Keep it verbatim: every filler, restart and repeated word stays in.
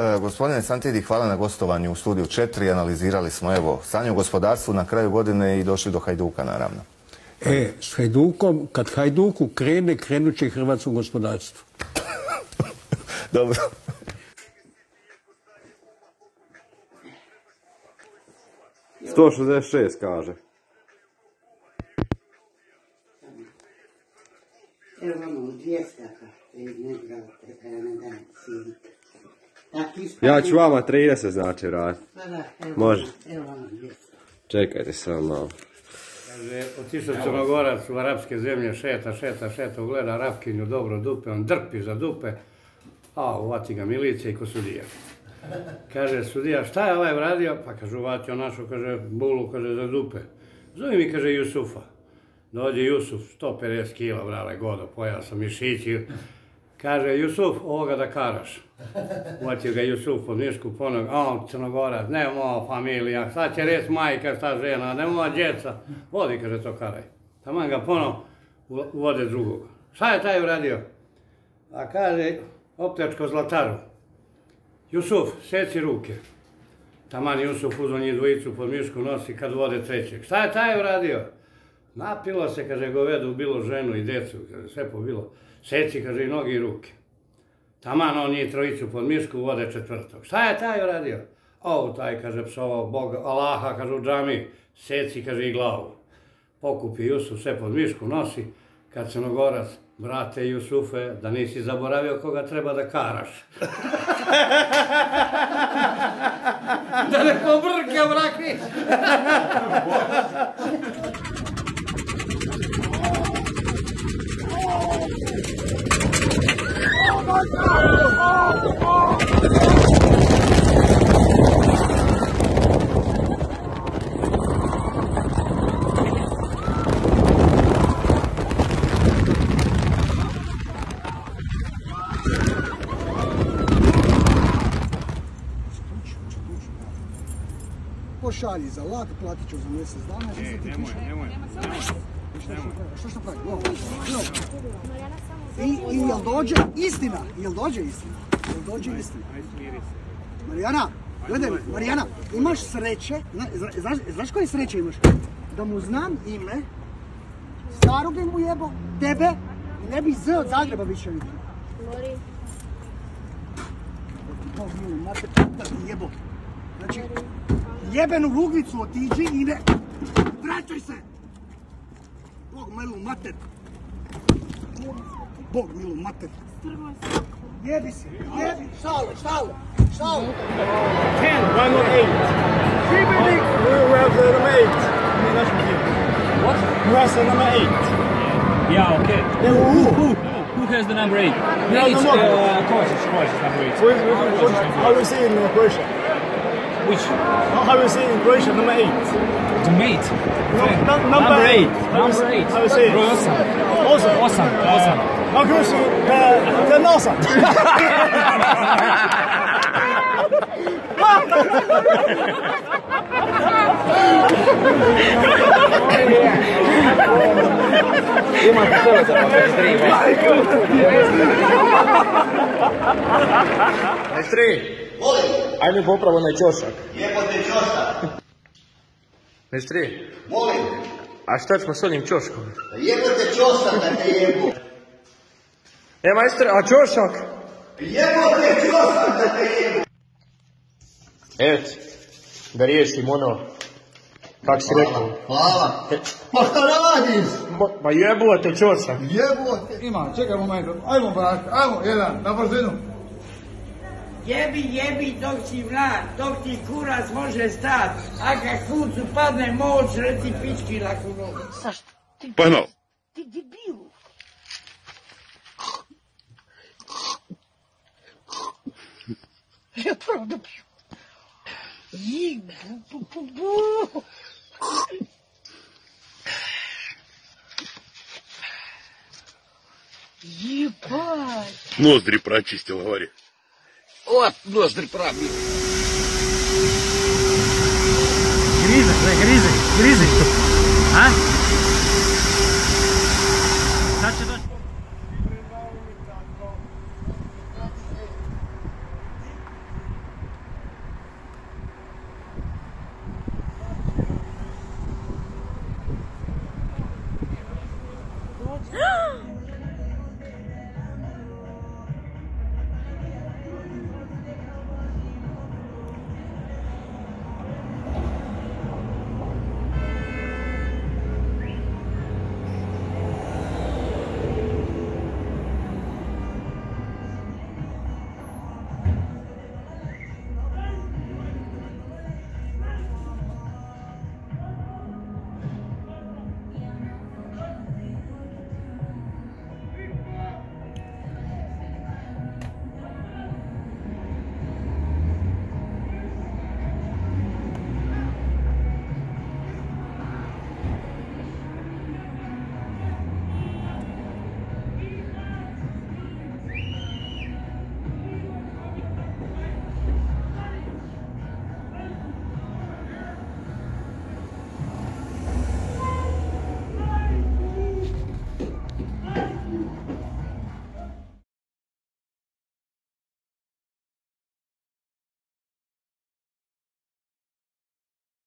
Gospodine Santidi, hvala na gostovanju u studiju četiri. Analizirali smo evo stanje u gospodarstvu na kraju godine i došli do Hajduka, naravno. E, s Hajdukom, kad Hajduku krene, krenut će i hrvatsko gospodarstvo. Dobro. sto šezdeset šest kaže. Evo ono, dvijestaka. Ja ću vama trideset znači vratiti. Može. Evo ono, dvijesta. Čekajte samo malo. Kaže, otišao Crnogorac u arapske zemlje, šeta, šeta, šeta, ugleda Arapkinju dobro dupe, on drpi za dupe, a uvati ga milicija i ko sudija. Kaže, sudija, šta je ovaj uradio? Pa kaže, uvatio našu, kaže, bulu, kaže, za dupe. Zove mi, kaže, Jusufa. Dođe Jusuf, sto pedeset kila, brale, godo, pojao sam mišići. Kaže, Jusuf, ovoga da karaš. Uvatio ga Jusuf pod mišku ponog, a on Crnogorac, ne moja familija, šta će reći majka, šta žena, ne moja djeca. Vodi, kaže, to karaj. Taman ga ponov uvode drugog. Šta je taj uradio? A kaže, optečko zlataru. Jusuf, seci ruke. Taman Jusuf uzeo njih dvojicu pod mišku nosi kad vode trećeg. Šta je taj uradio? Napilo se, kaže, govedu, ubilo ženu i decu, kaže, sve pobilo. Seci, kaže, i noge i ruke. Taman on njih trojicu pod mišku vode četvrtog. Šta je taj uradio? O, taj, kaže, psovao Boga, Allaha, kaže, u džami, seci, kaže, i glavu. Pokupi Jusuf, sve pod mišku nosi, kad Crnogorac, brate Jusufe, da nisi zaboravio koga treba da karaš. Da ne pobrka, braki! Pošalji za lak, platit ću za mjesec dana. E, nemoj, nemoj, nemoj. Što što pravi? I jel dođe istina? Jel dođe istina? Jel dođe istina? Marijana, gledaj, Marijana, imaš sreće, znaš, znaš koje sreće imaš? Da mu znam ime, starog mu jebo, tebe, i ne bi Z od Zagreba više vidio. Mori. Bog mili, mater, da ti jebo. Znači, jebenu luglicu otiđi i ne... Vraćaj se! Bog milu mater! Bog milu mater! Jebi se, jebi! Štale, štale, štale! ten, one or eight. Šibenik! Who has the number eight? What? Who has the number eight? Yeah, okay. Who? Who? Who has the number eight? No, It's, no, no. uh, Kovacic, Kovacic number eight. What, what, what, how do you say in uh, Croatia? Which? How, how do you say in Croatia number eight? The mate. No, no, number, Number eight. How do you Number say- eight. How do you say it? Broj osam. Awesome. Osam, osam. How can you say uh, ten awesome? Imate sve za tri. Mestri, ajme popravo onaj ćošak. Jebote ćošak. Mestri, Molim. a šta ćemo s onim ćoškom? Jebote ćošak da te jebu. E, majstre, a ćošak? Jebote ćošak da te jebu. Et, da riješim ono, kak si rekao. Hvala. Pa šta radiš? Ma jebote ćošak. Jebote. Ima, čekaj moment, ajmo brak, ajmo, jedan, na brzinu. Jebi, jebi dok si mlad, dok ti kurac može stat, a kad kucu padne moć, reci pički laku nogu. Zašto? Ti, Pa no. ti debilu. Ja pravo da piju. Jibu, bu, bu, bu. Ебать. Ноздри прочистил, говори. Вот ноздри пробил. Гризы, гризы, гризы. А?